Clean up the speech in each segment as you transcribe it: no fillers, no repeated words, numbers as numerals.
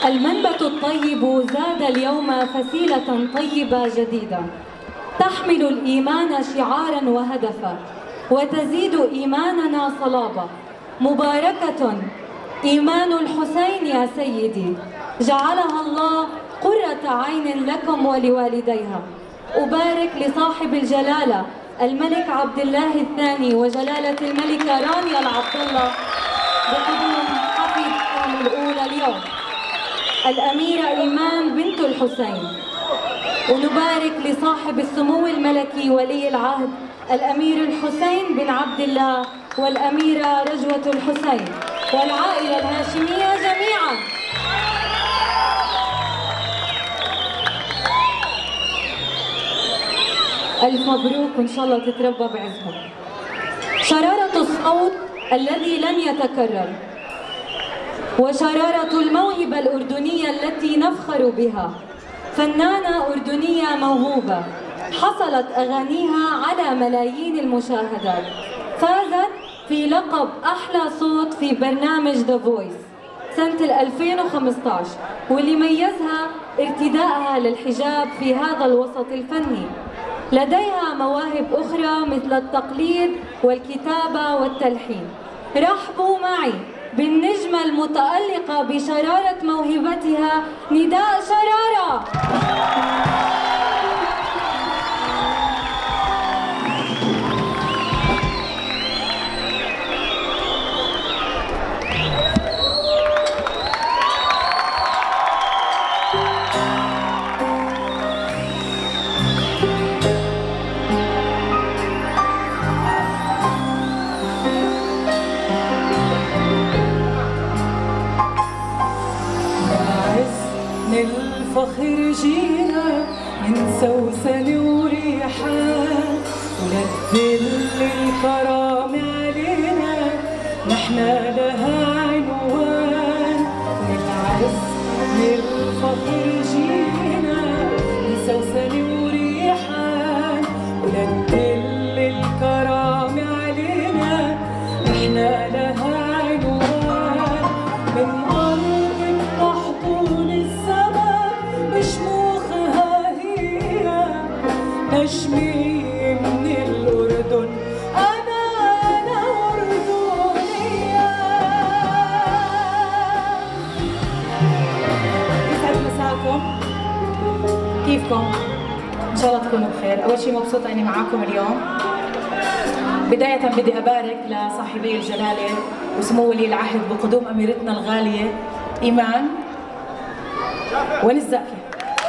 المنبت الطيب زاد اليوم فسيلة طيبة جديدة تحمل الإيمان شعاراً وهدفاً وتزيد إيماننا صلابة. مباركة إيمان الحسين يا سيدي، جعلها الله قرة عين لكم ولوالديها. أبارك لصاحب الجلالة الملك عبد الله الثاني وجلالة الملكة رانيا العبد الله بقدوم حفيدتهم الأولى اليوم الأميرة إيمان بنت الحسين. ونبارك لصاحب السمو الملكي ولي العهد الأمير الحسين بن عبد الله والأميرة رجوة الحسين والعائلة الهاشمية جميعاً. ألف مبروك وإن شاء الله تتربى بعزهم. شرارة الصوت الذي لن يتكرر وشرارة الموهبة الأردنية التي نفخر بها. فنانة أردنية موهوبة حصلت أغانيها على ملايين المشاهدات، فازت في لقب أحلى صوت في برنامج ذا فويس سنة 2015، واللي ميزها ارتدائها للحجاب في هذا الوسط الفني. لديها مواهب أخرى مثل التقليد والكتابة والتلحين. رحبوا معي بالنجمة المتألقة بشرارة موهبتها نداء شرارة. الفخر جينا من سوسن وريحان وللذل الكرامة علينا نحن لها عنوان. للعز للفخر جينا من سوسن وريحان وللذل الكرامة علينا نحن لها عنوان. من أرض تحضن السماء بشموخها هي نجمي من الأردن، أنا أردنية. يسعد مساكم، كيفكم؟ إن شاء الله تكونوا بخير. أول شيء مبسوطة إني معاكم اليوم. بداية بدي أبارك لصاحبي الجلالة وسمو ولي العهد بقدوم أميرتنا الغالية إيمان. وين الزاكية؟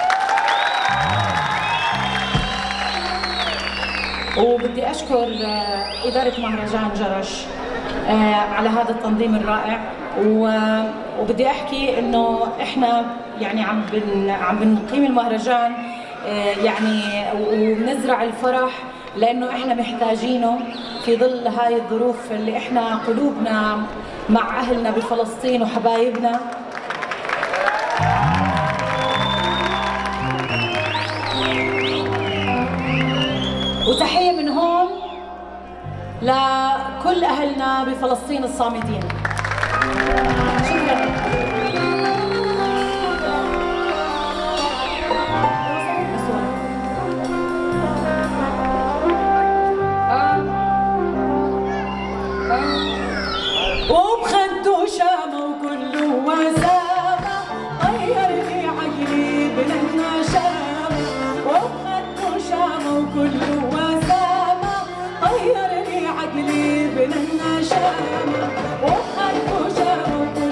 وبدي أشكر إدارة مهرجان جرش على هذا التنظيم الرائع. وبدي أحكي إنه إحنا يعني عم بنقيم المهرجان يعني وبنزرع الفرح لأنه إحنا محتاجينه في ظل هاي الظروف اللي إحنا قلوبنا مع أهلنا بفلسطين وحبايبنا. وتحية من هون لكل أهلنا بفلسطين الصامدين. شكراً. وبخده شامة وكله وسامة طيرني عقلي بلدنا شامة. وبخده شامة وكله وسامة طيرني عقلي بلدنا شامة. وبخده شامة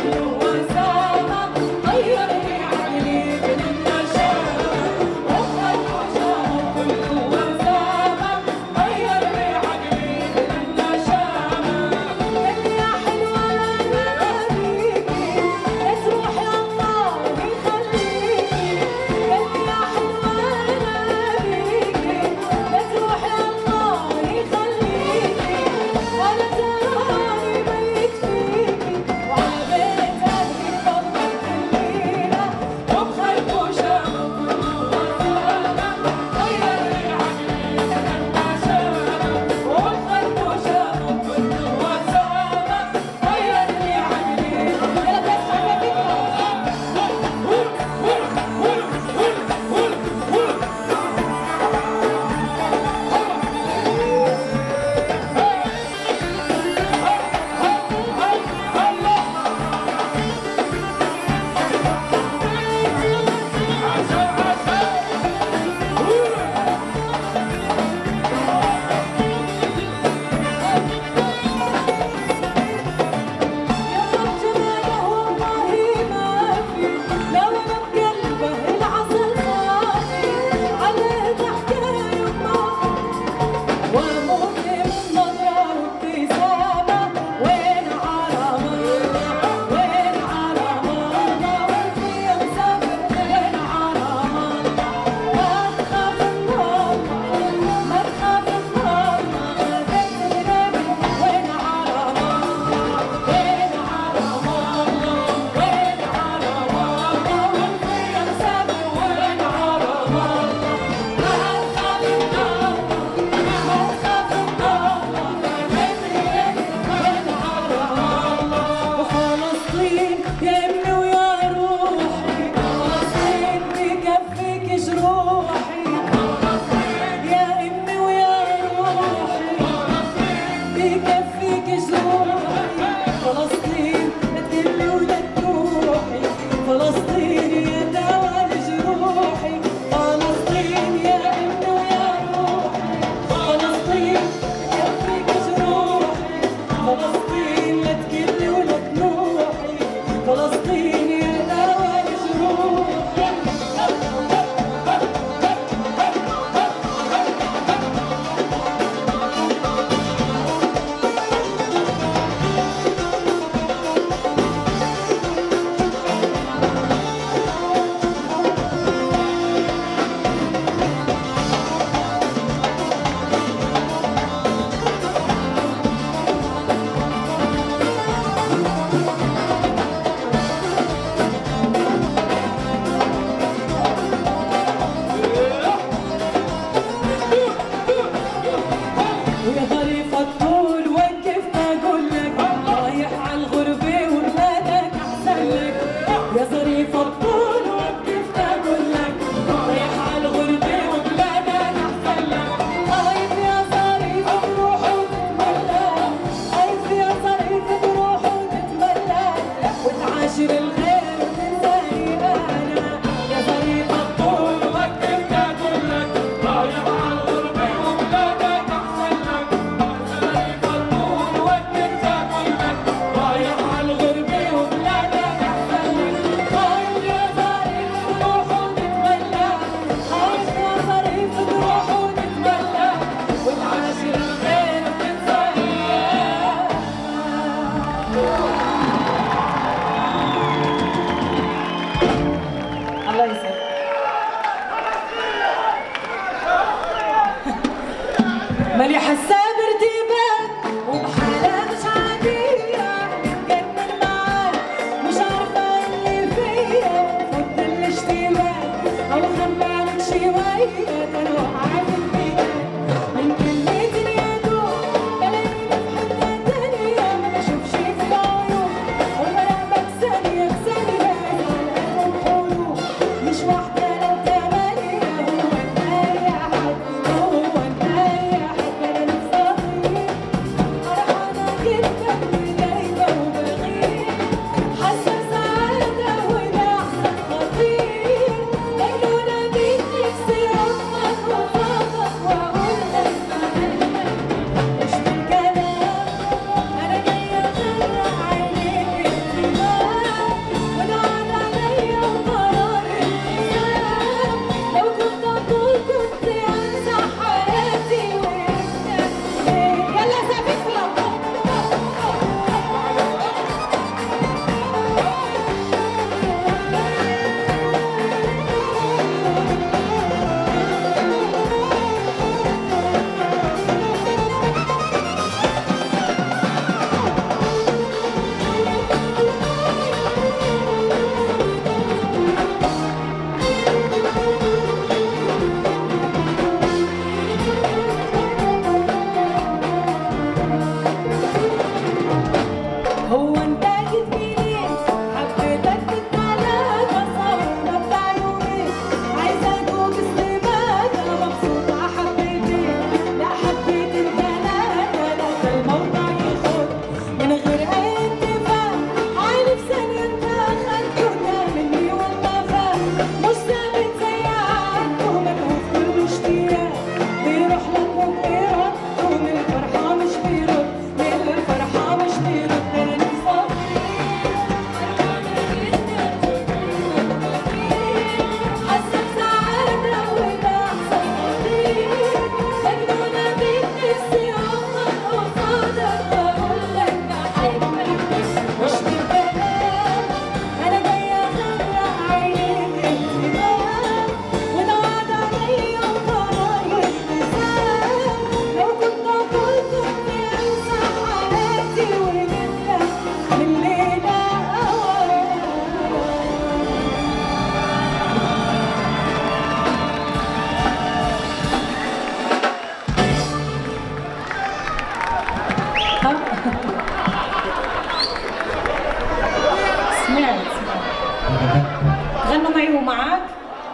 سمعت. غنوا معي ومعك.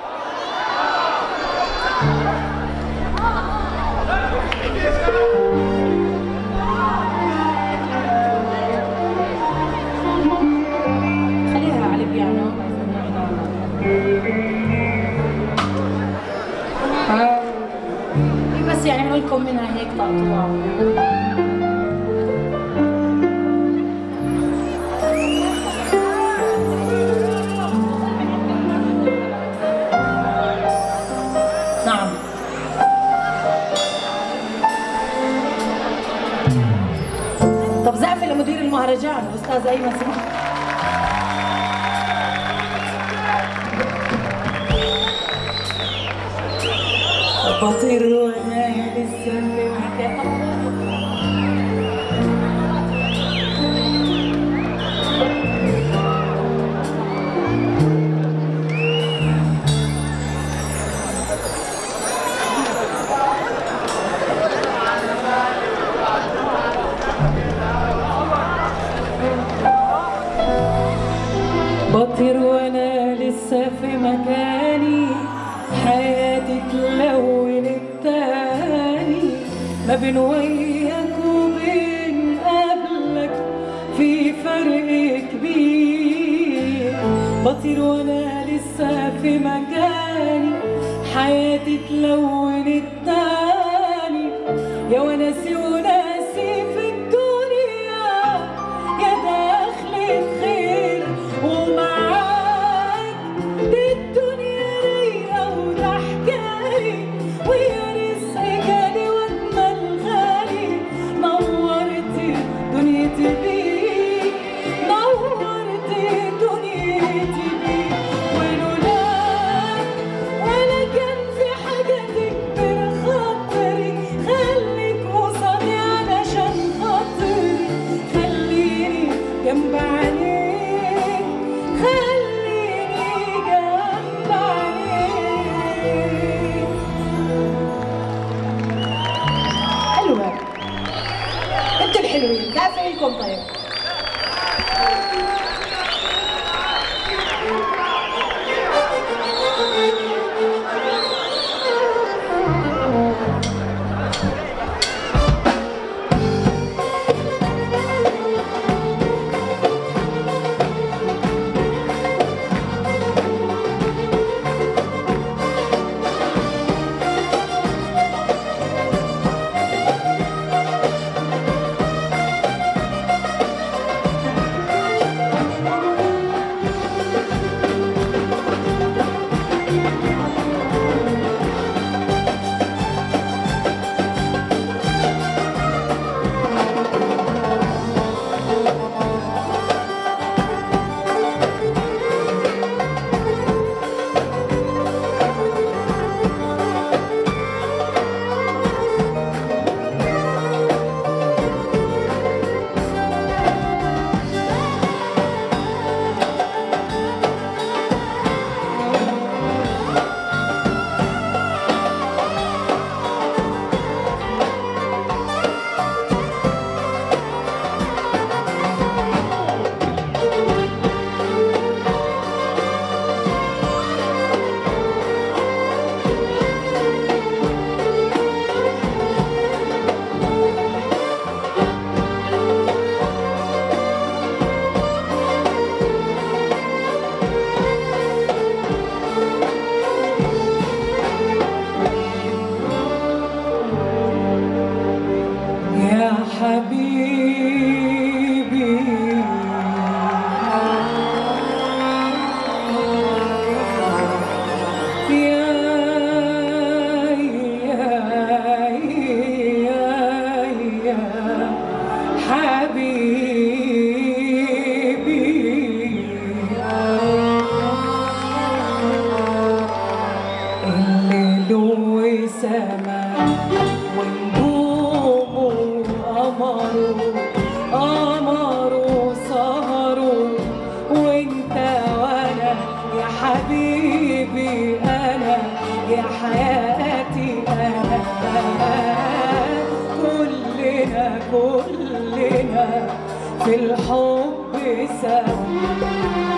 خليها على البيانو. بس يعني بنقول لكم منها هيك تقطوع. نعم. طب زعفي لمدير المهرجان الاستاذ ايمن سمح. بطير وانا لسه في مكان. بطير وانا لسه في مكاني، حياتي تلونت تاني، ما بين وياك وبين قبلك في فرق كبير. بطير وانا لسه في مكاني، حياتي تلونت تاني، يا وناسي وناسي في الدنيا، يا داخلة خير ومعاك دي الدنيا رايقة وضحكالي، ويا رزقي جالي واجمل غالي. نورتي دنيتي بيك، نورتي دنيتي بيك، ولولاك ولا كان في حاجة تكبر خاطري. خليك قصادي علشان خاطري، خليني جنب عينيك، خليني جنب عينيك. حلوة، انتوا الحلوين، كافي لكم. طيب حبيبي أنا يا حياتي أنا، كلنا في الحب سوا.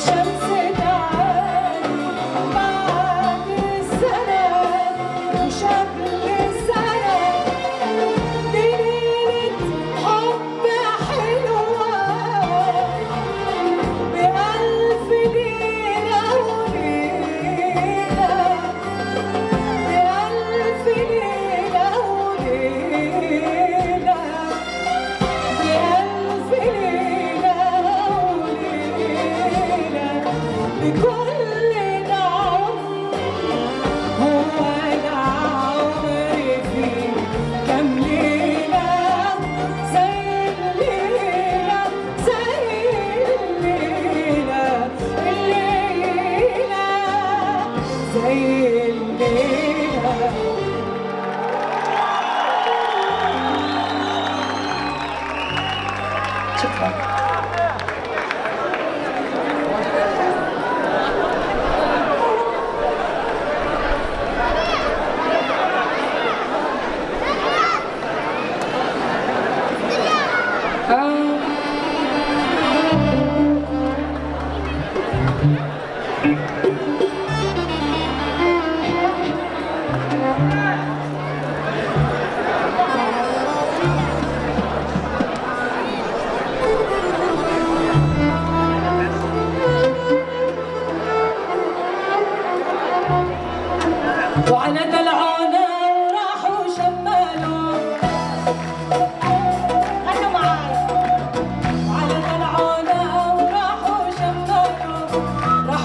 وعلى دلعونا وراحوا شمالوا غنوا معاي. وعلى دلعونا وراحوا شمالوا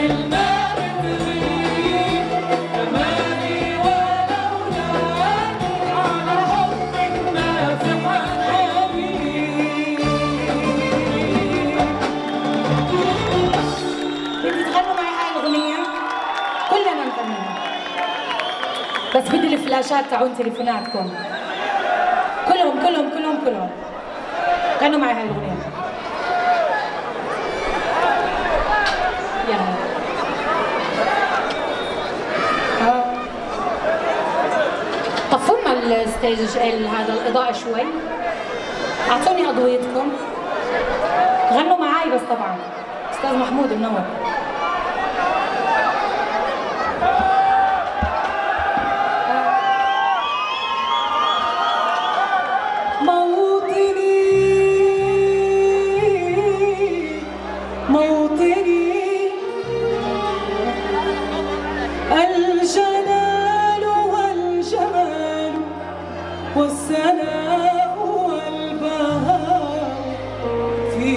بس بدي الفلاشات تاعون تليفوناتكم كلهم كلهم كلهم كلهم غنوا معي هاي الاغنيه. يلا طفوا لنا الستيج هذا الاضاءه شوي، اعطوني اضويتكم، غنوا معي بس طبعا. استاذ محمود منور. الجلال والجمال والسناء والبهاء في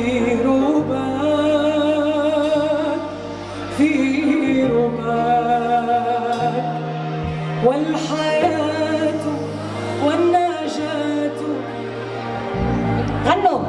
رباك في رباك والحياة والنجاة. غنوا.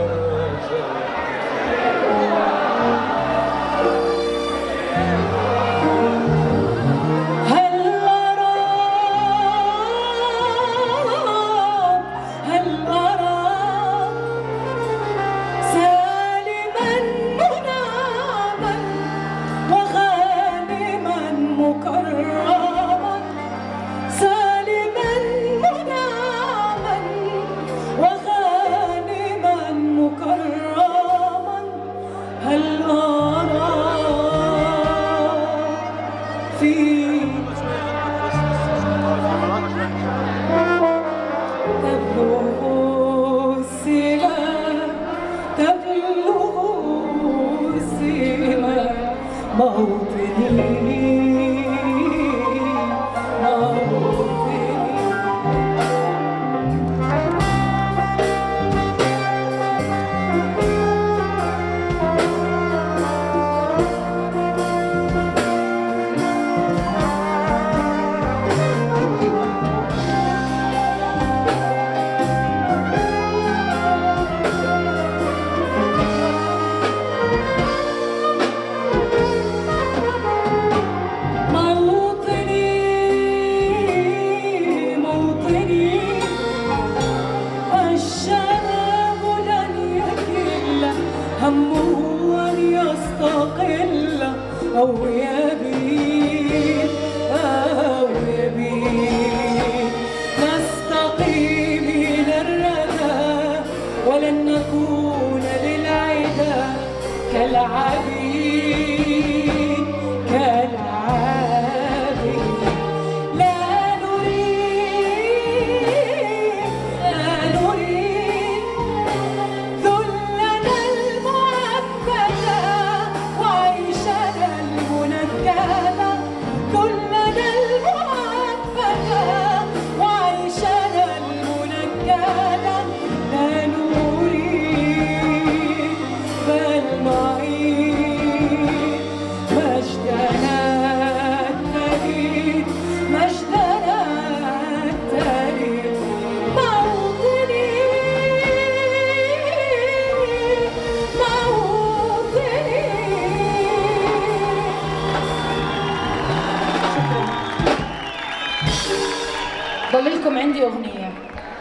ضللكم عندي أغنية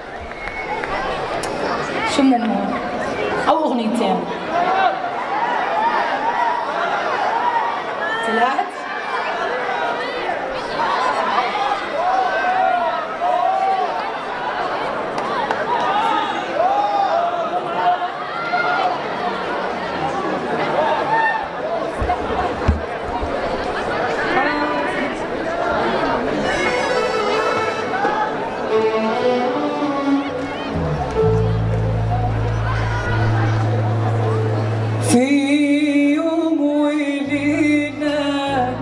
شموا هون أو أغنيتين طلعت في يوم وليلة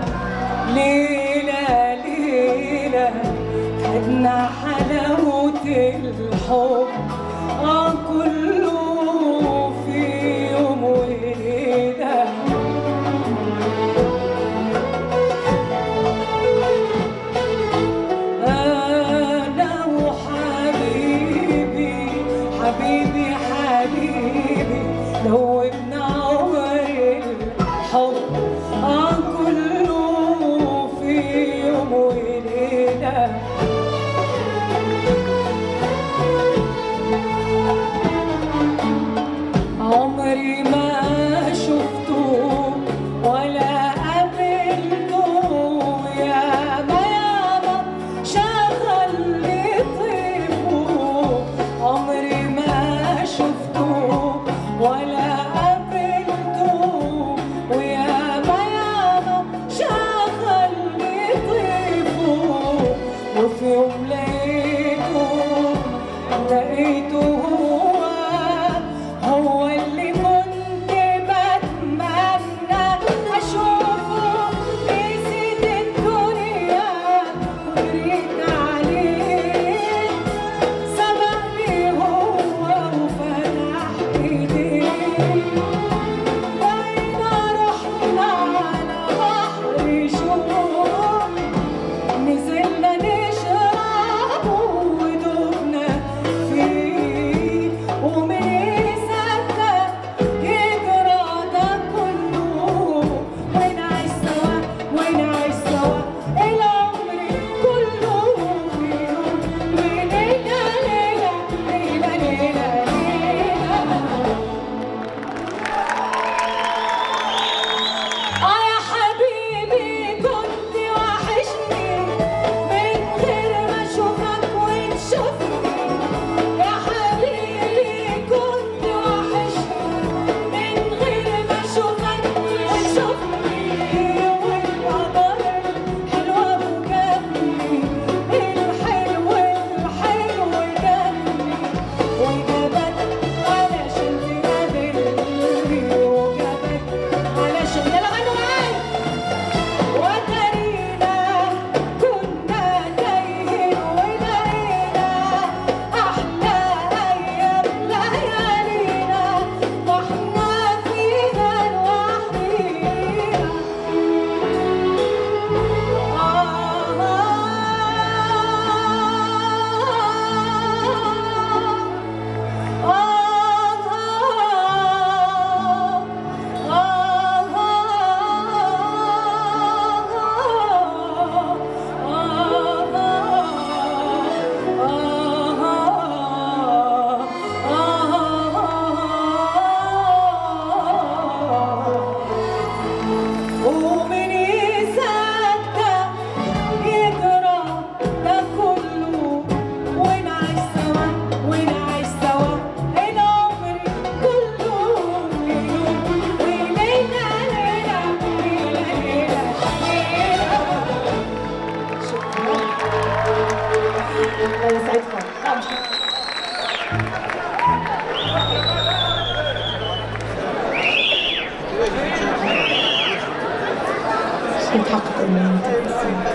يتحقق أمنيتك.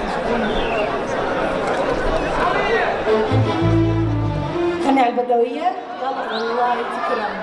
غني على البدوية. يلا الله يتكرم.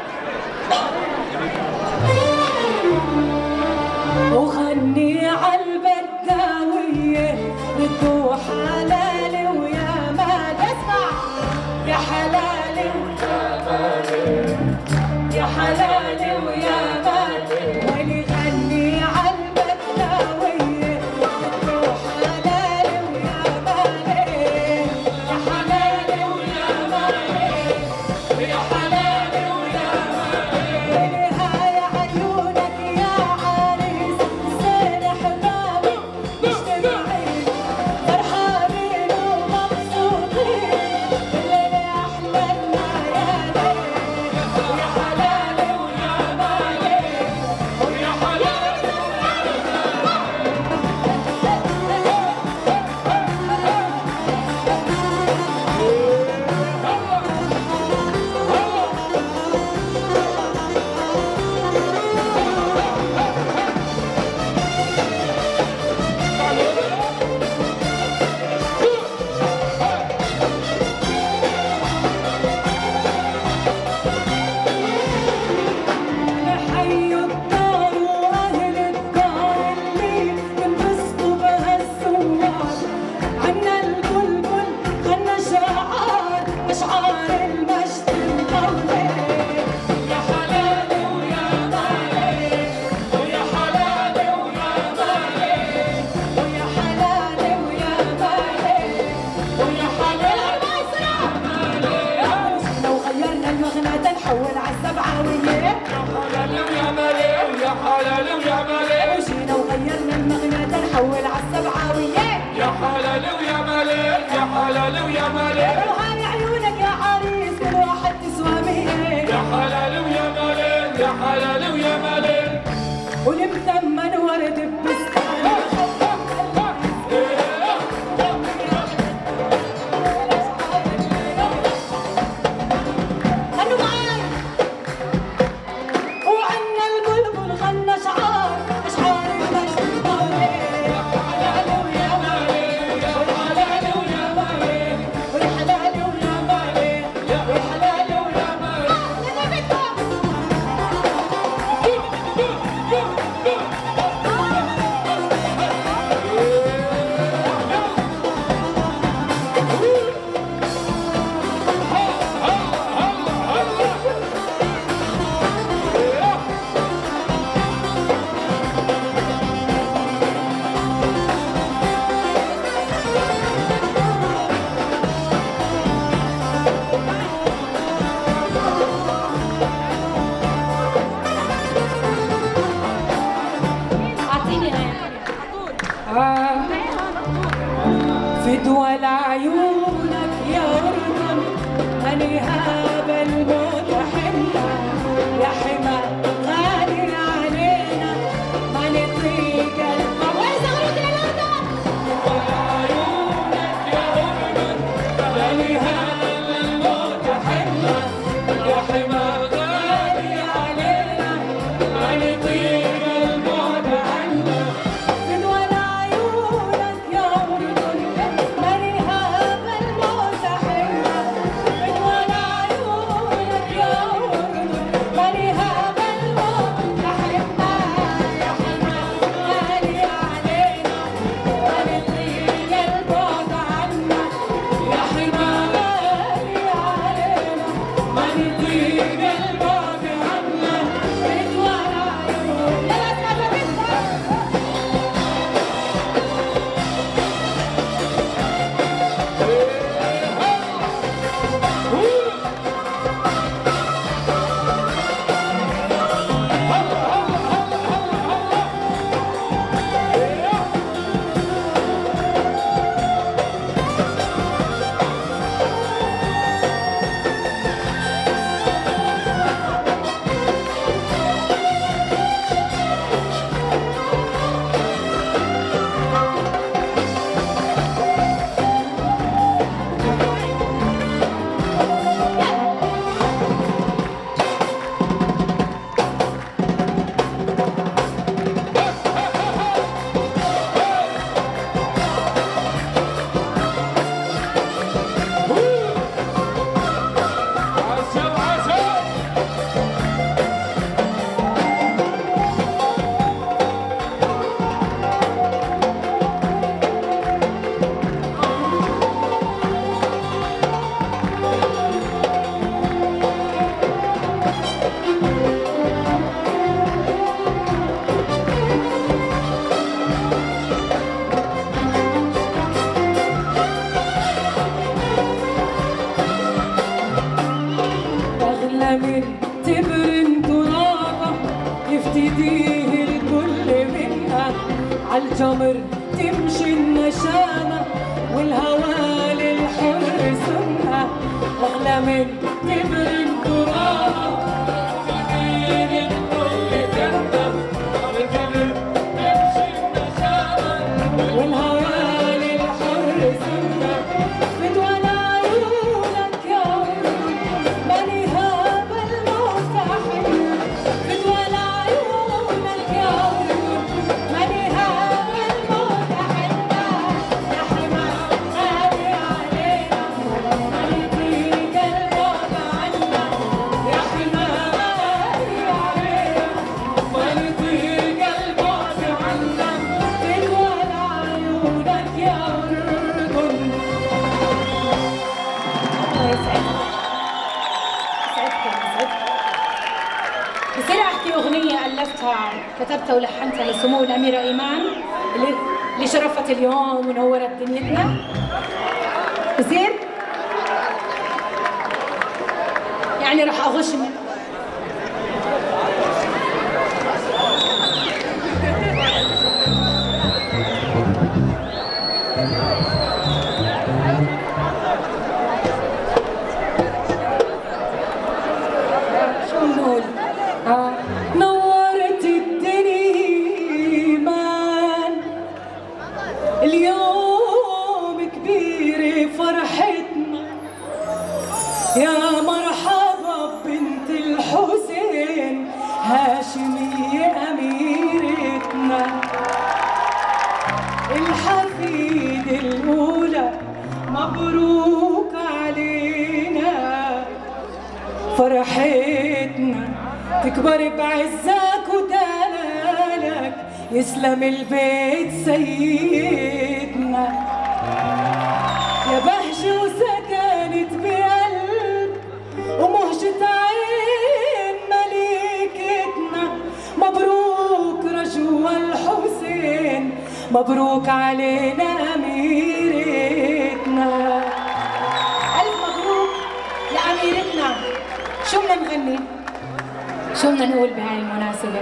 وغني على البداوية ردوا حلالي ويا مال. اسمع يا حلالي ويا مالي، يا حلالي ويا مالي، ولي غني على البداوية ردوا حلالي ويا مالي، يا حلالي ويا مالي، يا حلالي ويا مالي، ولهاي عيونك يا عريس زين حبابي مجتمعين فرحانين ومبسوطين الليلة أحلى الليالي، ويا حلالي ويا مالي، ويا حلالي حيوا الدار وأهل الدار اللي ينبسطوا بهالزوار، عنا البلبل غنى شعار أشعار المجد المطلع، يا حلالي ويا مالي، ويا حلالي ويا مالي، ويا حلالي ويا مالي، ويا حلالي لو غيرنا المغنى تنحول عالسبعاوية، يا حلال ويا مالي، وجينا وغيرنا المغنى تنحول عالسبعاوية، يا حلال ويا مالي، يا حلال ويا مالي، وهاي عيونك يا عريس كل واحد تسوى مية، يا حلال ويا مالي، يا حلال ويا مالي، والمثمن ورد ببستان غنوا معاي، وعنا البلبل غنى شعار أشعار المجد المطلع، يا حلالي ويا مالي، يا حلالي ويا مالي، ويا حلالي ويا مالي، يا حلالي ويا مالي. اعطيني هاي. فدوى لعيونك يا أردن هنيها بالموت حنا، يا حما غالي علينا ما نطيق وين زغرت لندن؟ عيونك يا أردن هنيها بالموت حنا، يا حما غالي علينا ما نطيق الموت عنا، فدوى لعيونك يا أردن هنيها بالموت حنا، فدوى لعيونك تمشي النشامة والهوى للحر سمها أغلى من كبر الكرامة والهوى للحر سمها بدوى لعيونك يا ورد ماليها بالمستحيل بدوى لعيونك يا ورد ماليها بالمستحيل يا حما غالي علينا مالتيك البعد عنا يا حما غالي علينا مالتيك البعد عنا بدوى لعيونك يا ورد. الله يسعدكم. بصير احكي اغنيه الفتها كتبتها ولحنتها لسمو الاميره ايمان اللي شرفت اليوم ونورت دنيتنا. بصير يعني رح اغش شو نقول؟ نورت الدنيا إيمان اليوم كبيرة فرحتنا يا مرحبا بنت الحسين هاشمية أميرتنا الحفيدة الأولى مبروك علينا فرحتنا تكبر بعزك ودلالك يسلم البيت سيدنا يا بهجة وسكنت بقلب ومهجة عين مليكتنا مبروك رجوة الحسين مبروك علينا أميرتنا. ألف مبروك لأميرتنا. شو بدنا نغني؟ شو بدنا نقول بهاي المناسبة؟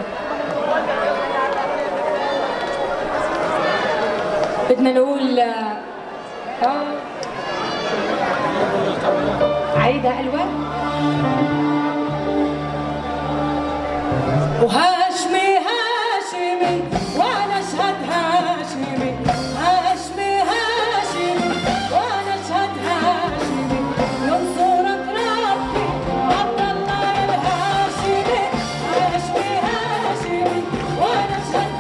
بدنا نقول عيدة حلوة وهاشمي هاشمي